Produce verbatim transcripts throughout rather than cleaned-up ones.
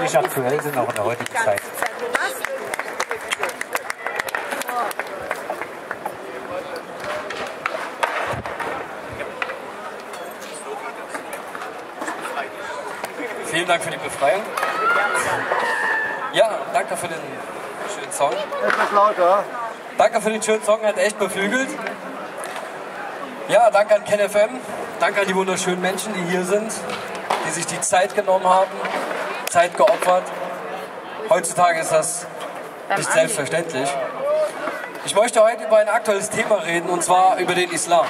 ziemlich aktuell sind, auch in der heutigen Zeit. Vielen Dank für die Befreiung. Ja, danke für den schönen Song. Etwas lauter. Danke für den schönen Song, hat echt beflügelt. Ja, danke an KenFM. Danke an die wunderschönen Menschen, die hier sind, die sich die Zeit genommen haben, Zeit geopfert. Heutzutage ist das nicht selbstverständlich. Ich möchte heute über ein aktuelles Thema reden, und zwar über den Islam.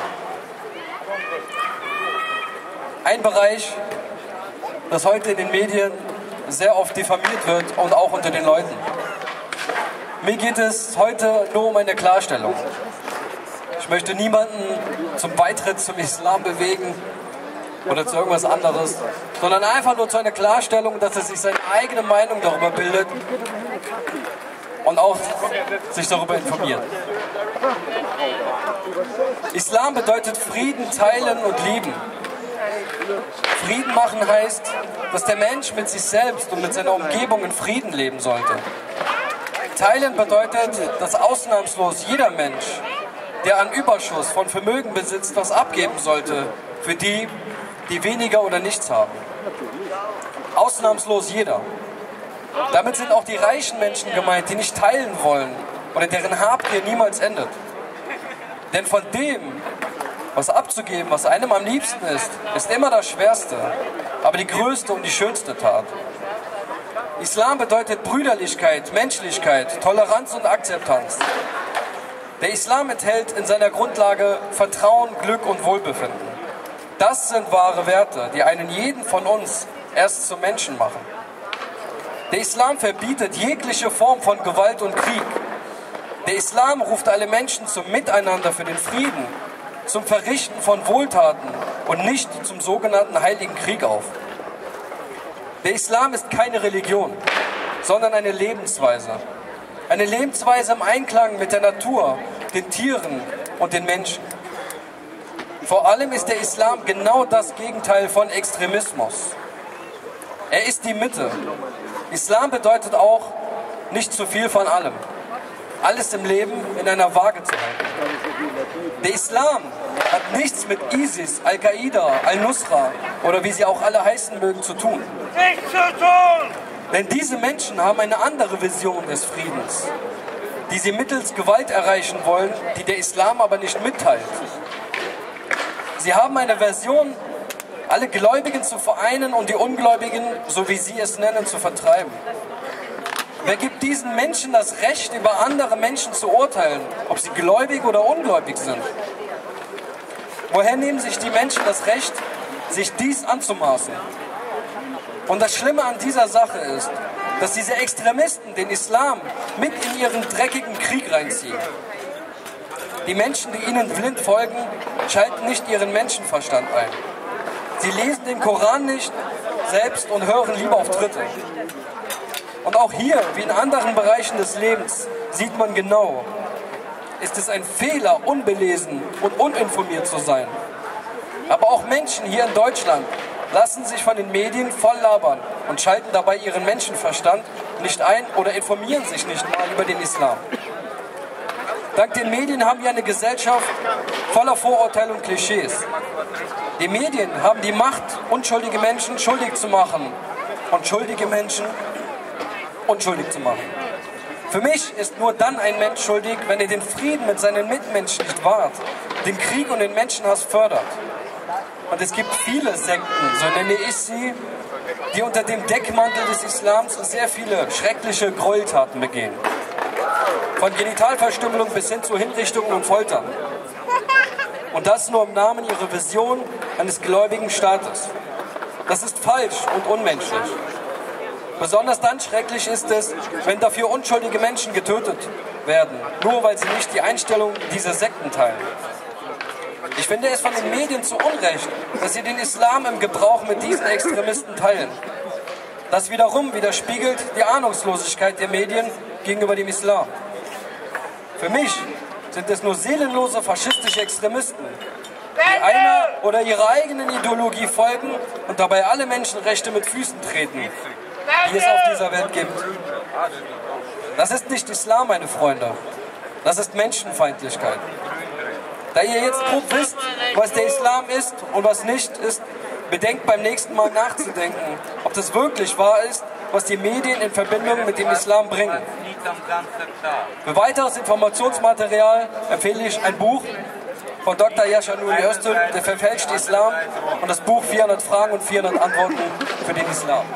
Ein Bereich, das heute in den Medien sehr oft diffamiert wird und auch unter den Leuten. Mir geht es heute nur um eine Klarstellung. Ich möchte niemanden zum Beitritt zum Islam bewegen oder zu irgendwas anderes, sondern einfach nur zu einer Klarstellung, dass er sich seine eigene Meinung darüber bildet und auch sich darüber informiert. Islam bedeutet Frieden, Teilen und Lieben. Frieden machen heißt, dass der Mensch mit sich selbst und mit seiner Umgebung in Frieden leben sollte. Teilen bedeutet, dass ausnahmslos jeder Mensch, der an Überschuss von Vermögen besitzt, was abgeben sollte für die, die weniger oder nichts haben. Ausnahmslos jeder. Damit sind auch die reichen Menschen gemeint, die nicht teilen wollen oder deren Habgier niemals endet. Denn von dem, was abzugeben, was einem am liebsten ist, ist immer das Schwerste, aber die größte und die schönste Tat. Islam bedeutet Brüderlichkeit, Menschlichkeit, Toleranz und Akzeptanz. Der Islam enthält in seiner Grundlage Vertrauen, Glück und Wohlbefinden. Das sind wahre Werte, die einen jeden von uns erst zum Menschen machen. Der Islam verbietet jegliche Form von Gewalt und Krieg. Der Islam ruft alle Menschen zum Miteinander für den Frieden, zum Verrichten von Wohltaten und nicht zum sogenannten Heiligen Krieg auf. Der Islam ist keine Religion, sondern eine Lebensweise. Eine Lebensweise im Einklang mit der Natur, den Tieren und den Menschen. Vor allem ist der Islam genau das Gegenteil von Extremismus. Er ist die Mitte. Islam bedeutet auch, nicht zu viel von allem. Alles im Leben in einer Waage zu halten. Der Islam hat nichts mit ISIS, Al-Qaida, Al-Nusra oder wie sie auch alle heißen mögen zu tun. Nichts zu tun! Denn diese Menschen haben eine andere Vision des Friedens, die sie mittels Gewalt erreichen wollen, die der Islam aber nicht mitteilt. Sie haben eine Version, alle Gläubigen zu vereinen und die Ungläubigen, so wie sie es nennen, zu vertreiben. Wer gibt diesen Menschen das Recht, über andere Menschen zu urteilen, ob sie gläubig oder ungläubig sind? Woher nehmen sich die Menschen das Recht, sich dies anzumaßen? Und das Schlimme an dieser Sache ist, dass diese Extremisten den Islam mit in ihren dreckigen Krieg reinziehen. Die Menschen, die ihnen blind folgen, schalten nicht ihren Menschenverstand ein. Sie lesen den Koran nicht selbst und hören lieber auf Dritte. Und auch hier, wie in anderen Bereichen des Lebens, sieht man genau, ist es ein Fehler, unbelesen und uninformiert zu sein. Aber auch Menschen hier in Deutschland lassen sich von den Medien voll labern und schalten dabei ihren Menschenverstand nicht ein oder informieren sich nicht mal über den Islam. Dank den Medien haben wir eine Gesellschaft voller Vorurteile und Klischees. Die Medien haben die Macht, unschuldige Menschen schuldig zu machen und schuldige Menschen unschuldig zu machen. Für mich ist nur dann ein Mensch schuldig, wenn er den Frieden mit seinen Mitmenschen nicht wahrt, den Krieg und den Menschenhass fördert. Und es gibt viele Sekten, so nenne ich sie, die unter dem Deckmantel des Islams sehr viele schreckliche Gräueltaten begehen. Von Genitalverstümmelung bis hin zu Hinrichtungen und Foltern. Und das nur im Namen ihrer Vision eines gläubigen Staates. Das ist falsch und unmenschlich. Besonders dann schrecklich ist es, wenn dafür unschuldige Menschen getötet werden, nur weil sie nicht die Einstellung dieser Sekten teilen. Ich finde es von den Medien zu Unrecht, dass sie den Islam im Gebrauch mit diesen Extremisten teilen. Das wiederum widerspiegelt die Ahnungslosigkeit der Medien gegenüber dem Islam. Für mich sind es nur seelenlose faschistische Extremisten, die einer oder ihrer eigenen Ideologie folgen und dabei alle Menschenrechte mit Füßen treten. die es auf dieser Welt gibt. Das ist nicht Islam, meine Freunde. Das ist Menschenfeindlichkeit. Da ihr jetzt grob wisst, was der Islam ist und was nicht ist, bedenkt beim nächsten Mal nachzudenken, ob das wirklich wahr ist, was die Medien in Verbindung mit dem Islam bringen. Für weiteres Informationsmaterial empfehle ich ein Buch von Doktor Yashar Nuri Öztürk, Der verfälschte Islam, und das Buch vierhundert Fragen und vierhundert Antworten für den Islam.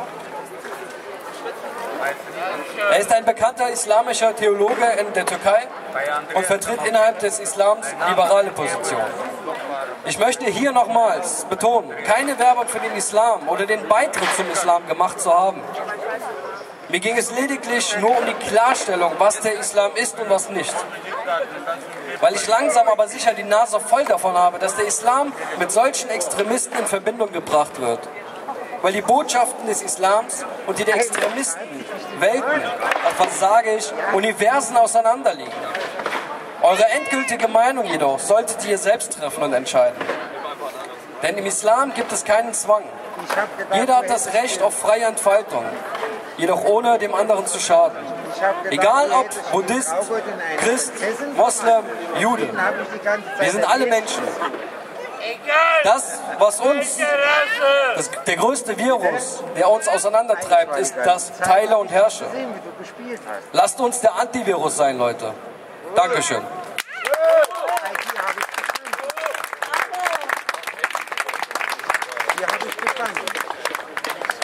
Er ist ein bekannter islamischer Theologe in der Türkei und vertritt innerhalb des Islams liberale Positionen. Ich möchte hier nochmals betonen, keine Werbung für den Islam oder den Beitritt zum Islam gemacht zu haben. Mir ging es lediglich nur um die Klarstellung, was der Islam ist und was nicht. Weil ich langsam aber sicher die Nase voll davon habe, dass der Islam mit solchen Extremisten in Verbindung gebracht wird. Weil die Botschaften des Islams und die der Extremisten Welten, was sage ich, Universen auseinanderliegen. Eure endgültige Meinung jedoch solltet ihr selbst treffen und entscheiden. Denn im Islam gibt es keinen Zwang. Jeder hat das Recht auf freie Entfaltung, jedoch ohne dem anderen zu schaden. Egal ob Buddhist, Christ, Moslem, Jude. Wir sind alle Menschen. Das, was uns, das, der größte Virus, der uns auseinandertreibt, ist das Teile und Herrsche. Lasst uns der Antivirus sein, Leute. Dankeschön.